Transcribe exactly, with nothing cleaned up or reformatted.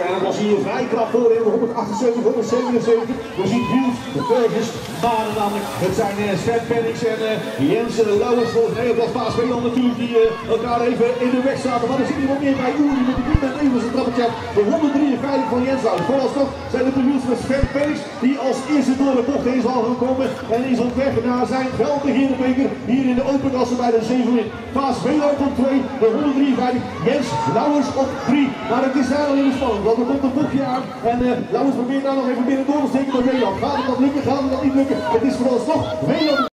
En dat was hier vrij krap voor in de honderdachtenzeventig, honderdzevenenzeventig. We zien Wiels, de Burgers, mannen namelijk. Het zijn uh, Sven Pennings en uh, Jens uh, Lauwers volgens mij. Dat was Paas Veeland natuurlijk die uh, elkaar even in de weg zaten. Maar er zit iemand meer bij Oeri met de drie met even zijn trappetje. De honderddrieënvijftig van Jens Lauwers. Vooralsnog zijn het de Wiels met Sven Pennings die als eerste door de bocht heen zal gaan komen. En is op weg naar zijn veldbegeerderbeker hier in de open klasse bij de zeven win. Paas Veeland op twee, de honderddrieënvijftig. Jens Lauwers op drie. Maar het is daar al in spannend, want er komt een bochtje aan. En uh, Lauwers probeert daar nog even binnen door te steken met Veeland. Gaat het dat lukken? Gaat het dat niet lukken? Het is vooralsnog Veeland.